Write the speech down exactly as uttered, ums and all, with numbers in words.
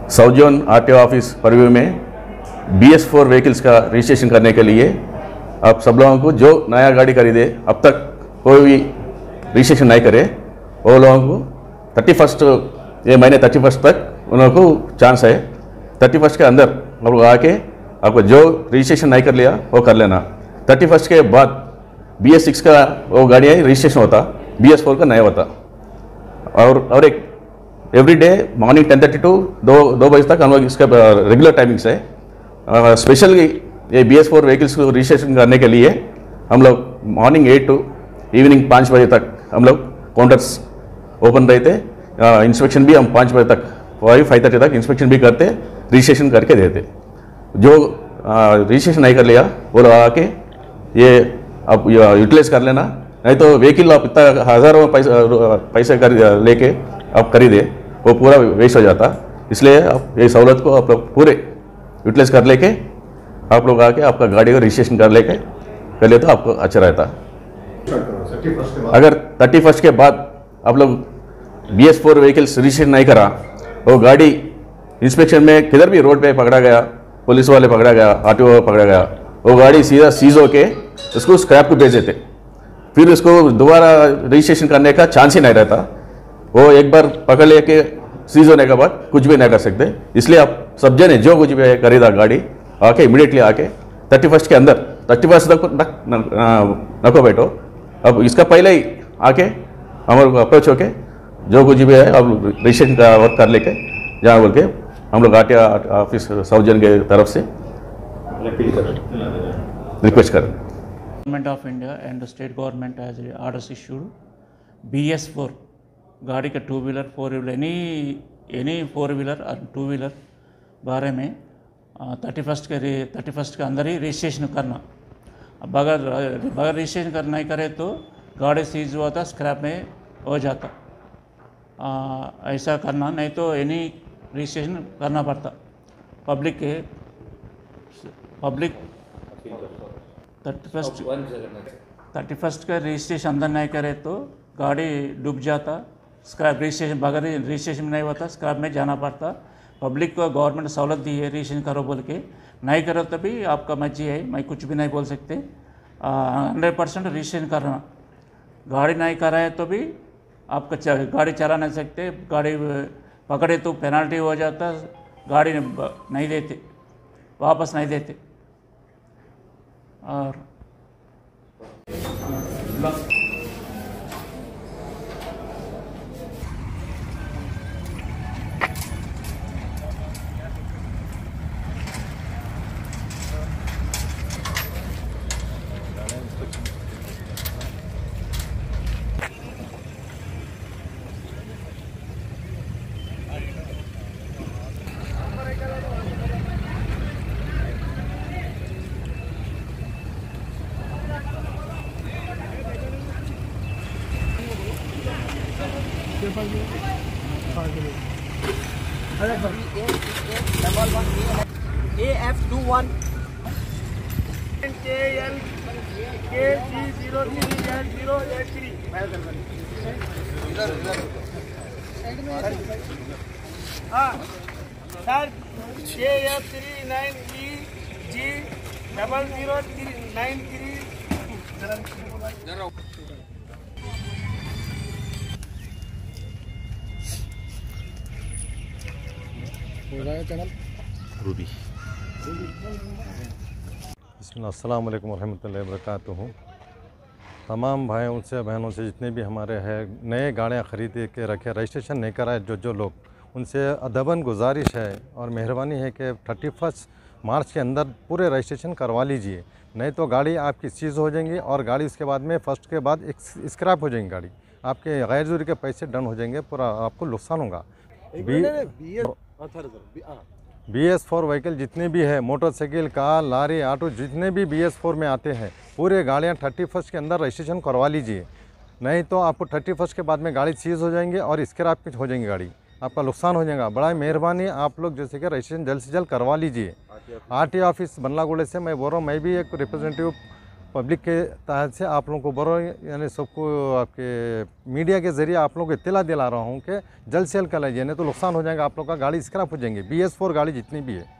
South zone RTO office purview में B S four vehicles का registration करने के लिए आप सब लोगों को जो नया गाड़ी खरीदे अब तक कोई भी रजिस्ट्रेशन नहीं करे वो लोगों को थर्टी फर्स्ट ये महीने थर्टी फर्स्ट तक उन लोगों को चांस है। थर्टी फर्स्ट के अंदर आप लोग आके आपको जो रजिस्ट्रेशन नहीं कर लिया वो कर लेना। थर्टी फर्स्ट के बाद बी एस सिक्स का वो गाड़ियाँ रजिस्ट्रेशन होता, बी एस फोर का नहीं होता। और और एक every day morning ten thirty to दो दो बजे तक हम लोग इसका रेगुलर टाइमिंग्स है। स्पेशली ये बी एस फोर व्हीकल्स को रजिस्ट्रेशन करने के लिए हम लोग मॉर्निंग एट टू इवनिंग पाँच बजे तक हम लोग काउंटर्स ओपन रहते। इंस्पेक्शन भी हम पाँच बजे तक फाइव फाइव थर्टी तक इंस्पेक्शन भी करते, रजिस्ट्रेशन करके देते। जो रजिस्ट्रेशन नहीं कर लिया वो लोग आके ये आप यूटिलाइज कर लेना, नहीं तो व्हीकल आप इतना हज़ारों पैसे पैसे कर लेके आप खरीदे वो पूरा वेस्ट हो जाता। इसलिए आप ये सहूलत को आप लोग पूरे यूटिलाइज कर लेके आप लोग आके आपका गाड़ी का रजिस्ट्रेशन कर लेके कर ले तो आपको अच्छा रहता। अगर थर्टी फर्स्ट के बाद आप लोग B S four vehicles registration नहीं करा, वो गाड़ी इंस्पेक्शन में किधर भी रोड पे पकड़ा गया, पुलिस वाले पकड़ा गया, आरटीओ पकड़ा गया, वो गाड़ी सीधा सीज होके उसको स्क्रैप को भेज देते। फिर उसको दोबारा रजिस्ट्रेशन करने का चांस ही नहीं रहता। वो एक बार पकड़ लेके सीज होने के बाद कुछ भी नहीं कर सकते। इसलिए आप सब जने जो कुछ भी खरीदा गाड़ी आके इमीडिएटली आके थर्टी फर्स्ट के अंदर थर्टी फर्स्ट तक नको बैठो। अब इसका पहले ही आके हमारे को अप्रोच होके जो कुछ भी है अब रजिस्ट्रेशन का वर्क कर लेके जहाँ बोल के हम लोग आरटीओ ऑफिस साउथ जोन के तरफ से रिक्वेस्ट करें। Government of India and state government has orders issued B S four गाड़ी का two wheeler four wheeler any any four wheeler और टू व्हीलर बारे में थर्टी फर्स्ट के थर्टी फर्स्ट के अंदर ही रजिस्ट्रेशन करना। अब अगर बगैर रजिस्ट्रेशन कर नहीं करे तो गाड़ी सीज हुआ था, स्क्रैप में हो जाता। आ, ऐसा करना, नहीं तो एनी रजिस्ट्रेशन करना पड़ता। पब्लिक के public thirty first thirty first का रजिस्ट्रेशन अंदर नहीं करे तो गाड़ी डूब जाता। स्क्रैप रजिस्ट्रेशन बगैर रजिस्ट्रेशन में नहीं होता, स्क्रैप में जाना पड़ता। पब्लिक को गवर्नमेंट सहूलत दी है रजिस्ट्रेशन करो बोल के, नहीं करो तो भी आपका मर्जी है, मैं कुछ भी नहीं बोल सकते। हंड्रेड परसेंट रजिस्ट्रेशन करना। गाड़ी नहीं कराए तो भी आपका गाड़ी चला नहीं सकते, गाड़ी पकड़े तो पेनल्टी हो जाता, गाड़ी नहीं देते, वापस नहीं देते। और A F two one K L K G zero three L zero eight three हाँ sir K F three nine E G double zero three nine three Ruby. अस्सलाम वालेकुम रहमतुल्लाहि व बरकातुहू। तमाम भाइयों से बहनों से जितने भी हमारे हैं नए गाड़ियाँ ख़रीद के रखे, रजिस्ट्रेशन नहीं कराए जो जो लोग, उनसे अदबन गुजारिश है और मेहरबानी है कि थर्टी फर्स्ट मार्च के अंदर पूरे रजिस्ट्रेशन करवा लीजिए, नहीं तो गाड़ी आपकी सीज हो जाएंगी और गाड़ी उसके बाद में फर्स्ट के बाद एक स्क्रैप हो जाएंगी, गाड़ी आपके गैर ज़रूरी के पैसे डन हो जाएंगे, पूरा आपको नुकसान होगा। बी एस फोर व्हीकल जितने भी है, मोटरसाइकिल, कार, लारी, ऑटो जितने भी बी एस फोर में आते हैं, पूरे गाड़ियाँ थर्टी फर्स्ट के अंदर रजिस्ट्रेशन करवा लीजिए, नहीं तो आपको थर्टी फर्स्ट के बाद में गाड़ी सीज हो जाएंगे और स्क्रैप हो जाएंगी, गाड़ी आपका नुकसान हो जाएगा। बड़ा मेहरबानी आप लोग जैसे कि रजिस्ट्रेशन जल्द से जल्द करवा लीजिए। आर टी ऑफिस बनलागुड़े से मैं बोल रहा हूँ, मैं भी एक रिप्रेजेंटेटिव पब्लिक के तहत से आप लोगों को बरो यानी सबको आपके मीडिया के ज़रिए आप लोगों को इत्तला दिला रहा हूँ कि जल्द से जल्द कल आइए, नहीं तो नुकसान हो जाएगा आप लोग का, गाड़ी स्क्रैप हो जाएंगे। बी एस फोर गाड़ी जितनी भी है